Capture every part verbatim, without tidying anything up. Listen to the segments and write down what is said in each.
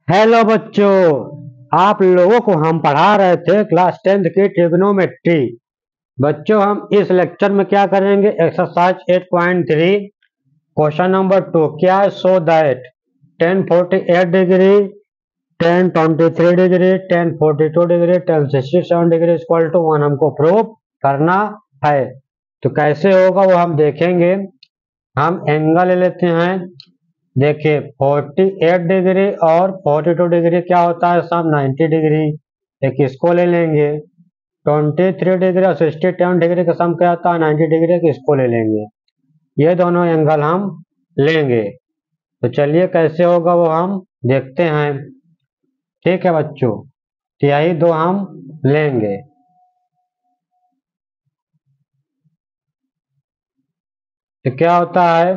Hello बच्चों, आप लोगों को हम पढ़ा रहे थे क्लास टेंथ की ट्रिग्नोमेट्री। बच्चों, हम इस लेक्चर में क्या करेंगे? Exercise eight point three question number two क्या है? So that tan forty eight degree, tan twenty three degree, tan forty two degree, tan sixty seven degree equal to one हमको प्रूव करना है। तो कैसे होगा वो हम देखेंगे। हम एंगल ले लेते हैं। देखिए अड़तालीस डिग्री और बयालीस डिग्री क्या होता है? सब नब्बे डिग्री। एक इसको ले लेंगे। तेईस डिग्री और सड़सठ डिग्री का सम क्या होता है? नब्बे डिग्री के इसको ले लेंगे। ये दोनों एंगल हम लेंगे। तो चलिए कैसे होगा वो हम देखते हैं। ठीक है बच्चों, तो यही दो हम लेंगे। तो क्या होता है?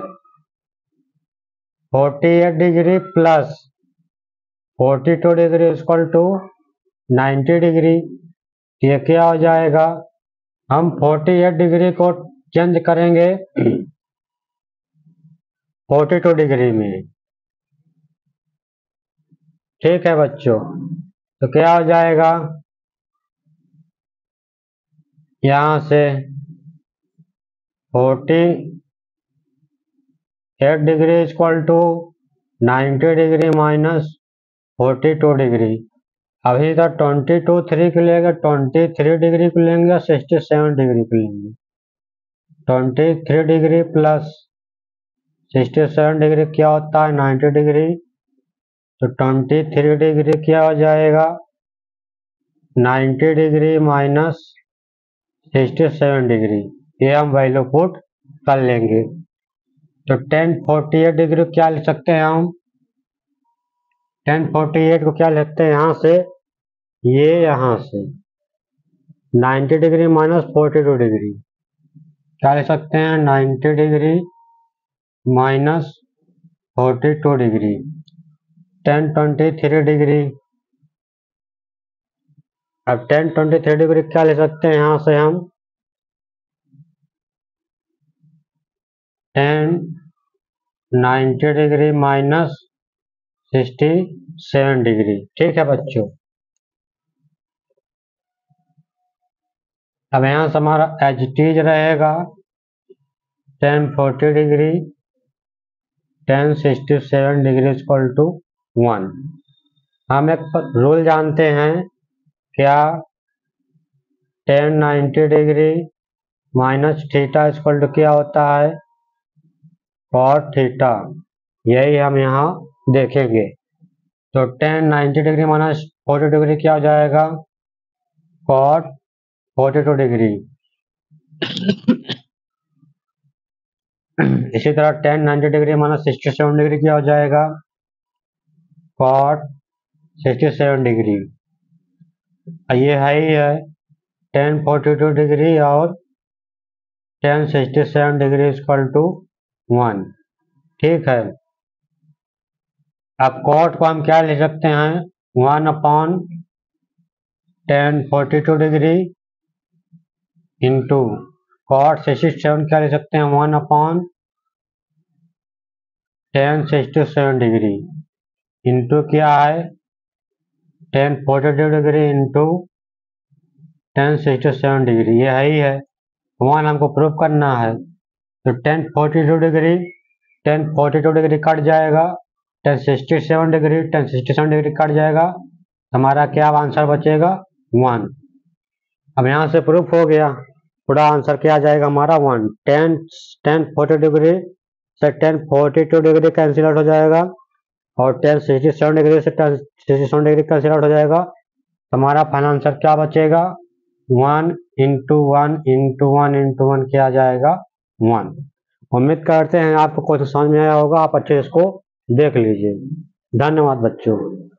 अड़तालीस डिग्री प्लस बयालीस डिग्री इक्वल टू नब्बे डिग्री। ये क्या हो जाएगा? हम अड़तालीस डिग्री को चेंज करेंगे बयालीस डिग्री में। ठीक है बच्चों, तो क्या हो जाएगा? यहां से अड़तालीस डिग्री इक्वल टू नब्बे डिग्री माइनस बयालीस डिग्री। अभी इधर बाईस थ्री को लेंगे, तेईस डिग्री को लेंगे, सड़सठ डिग्री को लेंगे। तेईस डिग्री प्लस सड़सठ डिग्री क्या होता है? नब्बे डिग्री। तो तेईस डिग्री क्या हो जाएगा? नब्बे डिग्री माइनस सड़सठ डिग्री। ये हम वैल्यू पुट कर लेंगे। तो टेन फोर्टी एट डिग्री क्या लिख सकते हैं हम? टेन फोर्टी एट को क्या लिखते हैं यहाँ से? ये यहाँ से नब्बे डिग्री माइनस बयालीस डिग्री क्या लिख सकते हैं? नब्बे डिग्री माइनस बयालीस degree. Tan twenty three degree. अब टेन ट्वेंटी थ्री डिग्री क्या ले सकते हैं यहाँ से हम? Tan ninety degree minus sixty seven degree. ठीक है बच्चों, अब यहाँ से हमारा एच टीज रहेगा tan forty degree, tan sixty seven degree equal to one. हम एक रूल जानते हैं क्या? Tan ninety degree minus theta equal to क्या होता है? Cot theta. यही हम यहाँ देखेंगे। तो tan ninety degree minus forty degree क्या हो जाएगा? Cot forty two degree. इसी तरह tan ninety degree minus sixty seven degree क्या हो जाएगा? Cot sixty seven degree. ये है ही है टेन फोर्टी टू डिग्री और tan sixty seven degree equal to one. ठीक है, अब कॉट को हम क्या लिख सकते हैं? One upon tan forty two degree into cot sixty seven क्या लिख सकते हैं? One upon tan sixty seven degree into क्या है? Tan forty two degree into tan sixty seven degree. ये है ही है, वन हमको प्रूव करना है। तो tan forty two degree tan forty two degree cut जाएगा, tan sixty seven degree tan sixty seven degree cut जाएगा। हमारा क्या आंसर बचेगा? वन। अब यहाँ से प्रूफ हो गया, पूरा आंसर क्या आ जाएगा हमारा? One. Tan tan forty degree से tan forty two degree cancel out हो जाएगा और टेन सिक्सटी सेवन डिग्री से tan sixty seven degree cancel out हो जाएगा। हमारा फाइनल आंसर क्या बचेगा? One into one into one into one क्या आ जाएगा? वन। उम्मीद करते हैं आपको कुछ समझ में आया होगा। आप अच्छे इसको देख लीजिए। धन्यवाद बच्चों।